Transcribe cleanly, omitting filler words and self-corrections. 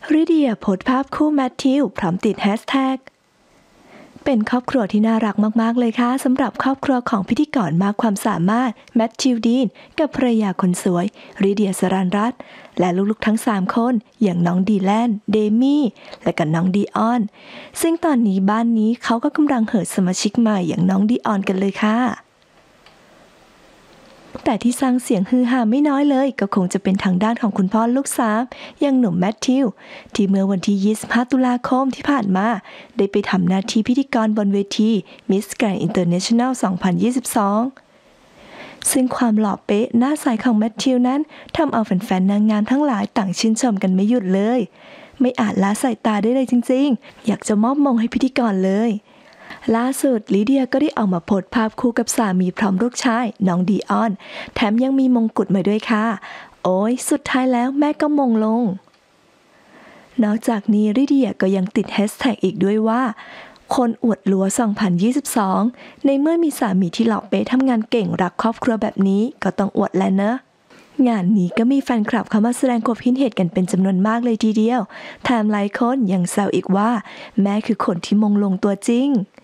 ริเดียโพสต์ภาพคู่แมทธิวพร้อมติดแฮชแท็กเป็นครอบครัวที่น่ารักมากๆเลยค่ะสำหรับครอบครัวของพิธีกรมากความสามารถแมทธิวดีนกับภรรยาคนสวยริเดียสรัญรัตน์และลูกๆทั้ง3คนอย่างน้องดีแลนเดมี่และก็น้องดีออนซึ่งตอนนี้บ้านนี้เขาก็กำลังเหิดสมาชิกใหม่อย่างน้องดีออนกันเลยค่ะแต่ที่สร้างเสียงฮือฮาไม่น้อยเลยก็คงจะเป็นทางด้านของคุณพ่อลูก3อย่างหนุ่มแมทธิวที่เมื่อวันที่25ตุลาคมที่ผ่านมาได้ไปทำหน้าที่พิธีกรบนเวที Miss Grand International 2022 ซึ่งความหล่อเป๊ะหน้าใสของแมทธิวนั้นทำเอาแฟนๆนางงามทั้งหลายต่างชื่นชมกันไม่หยุดเลยไม่อาจละสายตาได้เลยจริงๆอยากจะมอบมงให้พิธีกรเลยล่าสุดลิเดียก็ได้ออกมาโพสต์ภาพคู่กับสามีพร้อมลูกชายน้องดีออนแถมยังมีมงกุฎมาด้วยค่ะโอ้ยสุดท้ายแล้วแม่ก็มงลงนอกจากนี้ลิเดียก็ยังติดแฮชแท็กอีกด้วยว่าคนอวดลัว2022ในเมื่อมีสามีที่หล่อเป๊ะทำงานเก่งรักครอบครัวแบบนี้ก็ต้องอวดแหละนะงานนี้ก็มีแฟนคลับเข้ามาแสดงความคิดเห็นกันเป็นจำนวนมากเลยทีเดียวแถมหลายคนยังแซวอีกว่าแม่คือคนที่มงลงตัวจริง